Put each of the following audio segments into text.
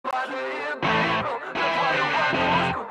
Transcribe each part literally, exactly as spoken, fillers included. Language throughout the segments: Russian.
Падает пепел на твою подушку.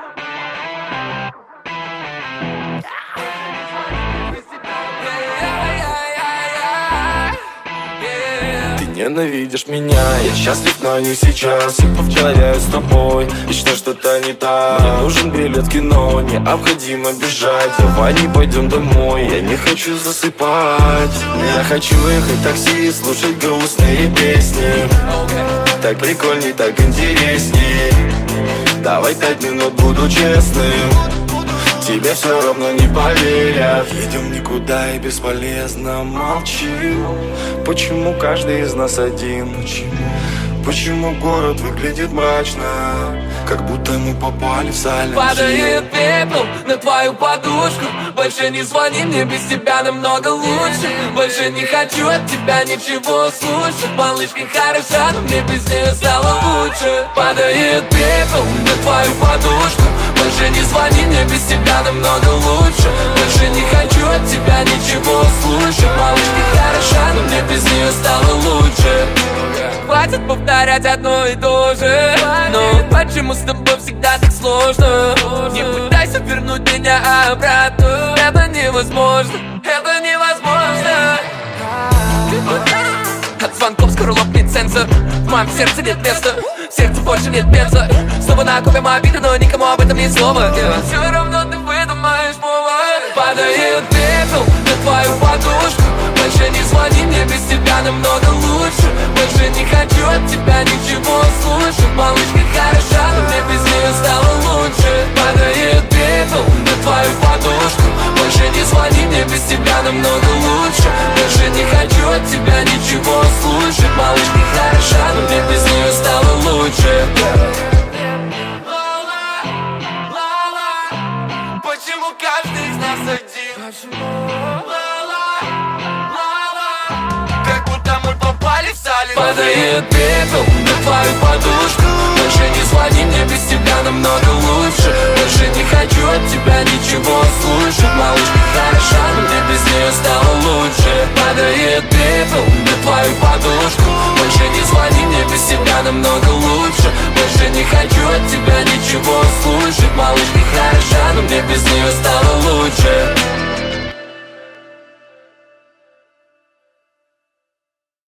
Ты ненавидишь меня, я счастлив, но не сейчас. Я повторяю с тобой, и что что-то не так. Мне нужен билет в кино, необходимо бежать. Давай не пойдем домой, я не хочу засыпать. Я хочу ехать в такси, слушать грустные песни. Так прикольней, так интересней. Давай пять минут, буду честным. Тебе все равно не поверят. Едем никуда и бесполезно молчим. Почему каждый из нас один? Почему? Почему город выглядит мрачно, как будто мы попали в Silent Hill? Падает пепел на твою подушку. Больше не звони, мне без тебя намного лучше. Больше не хочу от тебя ничего слушать. Малышка хороша, но мне без нее стало лучше. Падает пепел на твою подушку. Больше не звони, мне без тебя намного лучше. Больше не хочу от тебя ничего слушать. Малышка хороша, но мне без нее стало лучше. Хватит повторять одно и то же. Но почему с тобой всегда так сложно? Не пытайся вернуть меня обратно. Это невозможно, это невозможно. От звонков скоро лопнет сенсор. В моем сердце нет места, в сердце больше нет бенза. Снова накопим обиды, но никому об этом ни слова. Все равно ты выдумаешь повод. Падает пепел на твою подушку. Больше не звони, мне без тебя намного лучше. Больше не хочу от тебя ничего слушать. Малышка хороша, но мне без нее стало лучше. Падает пепел на твою подушку. Больше не звони, мне без тебя намного лучше. Больше не хочу от тебя ничего слушать. Малышка хороша, но мне без нее стало лучше. Почему каждый из нас один? Как будто мы попали в Silent Hill. Падает пепел на твою подушку. Больше не звони, мне без тебя намного лучше. Больше не хочу от тебя ничего слушать. Малышка хороша, но мне без нее стало лучше. Падает пепел на твою подушку. Больше не звони, мне без тебя намного лучше. Больше не хочу от тебя ничего слушать. Малышка хороша, но мне без нее стало лучше.